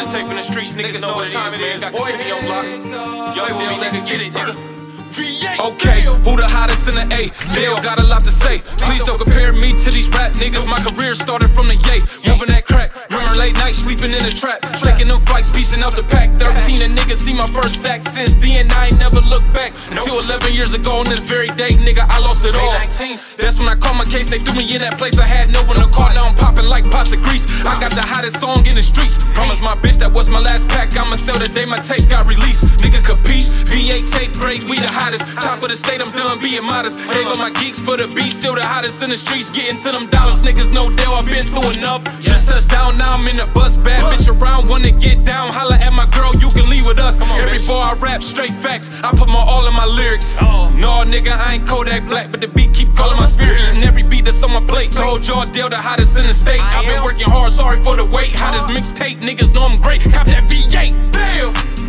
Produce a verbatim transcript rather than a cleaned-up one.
hottest tape in the streets, niggas know what it is, man. Got the city on lock. Yo, Dale, let's get it, nigga. Okay, who the hottest in the A? Dale got a lot to say. Please don't compare me to these rap niggas. My career started from the yay. Moving that crack, remember late night sleeping in the trap. Taking them flights, piecing out the pack. Thirteen a nigga see my first stack. Since then I ain't never looked back. Until eleven years ago on this very day, nigga, I lost it all. That's when I caught my case, they threw me in that place. I had no one to call, now I'm popping like pots of grease. I got the hottest song in the streets. Promise my bitch that was my last pack. I'ma sell the day my tape got released. Nigga capiche, V eight tape great, we the hottest. Top of the state, I'm done being modest. There go my geeks for the beat, still the hottest in the streets. Getting to them dollars, niggas know Dale, I've been through enough. Just touched down, now I'm in the bus. Bad bitch around, wanna get down. Holla at my girl, you can leave with us. Every bar I rap, straight facts. I put my all in my lyrics. No, nigga, I ain't Kodak Black, but the beat keep calling my spirit. Eating every beat that's on my plate. Told y'all Dale the hottest in the state. I've been working hard, sorry for the wait. Hottest mixtape, niggas know I'm great. Cop that V eight, Dale.